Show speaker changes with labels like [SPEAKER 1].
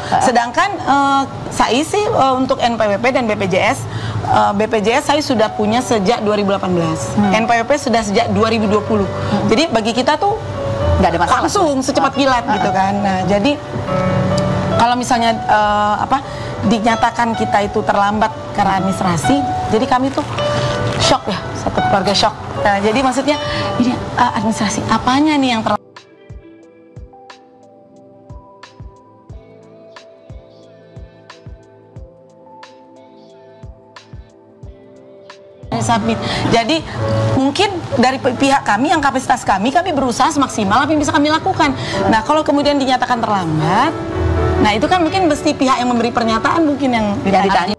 [SPEAKER 1] Sedangkan saya sih untuk NPWP dan BPJS, BPJS saya sudah punya sejak 2018, NPWP sudah sejak 2020. Jadi bagi kita tuh
[SPEAKER 2] nggak ada masalah,
[SPEAKER 1] langsung secepat kilat gitu kan. Nah jadi kalau misalnya dinyatakan kita itu terlambat karena administrasi, jadi kami tuh shock ya, satu keluarga shock. Nah, jadi maksudnya ini administrasi apanya nih yang terlambat? Submit. Jadi mungkin dari pihak kami yang kapasitas kami berusaha semaksimal apa yang bisa kami lakukan. Nah kalau kemudian dinyatakan terlambat, nah itu kan mungkin mesti pihak yang memberi pernyataan mungkin yang ditanya.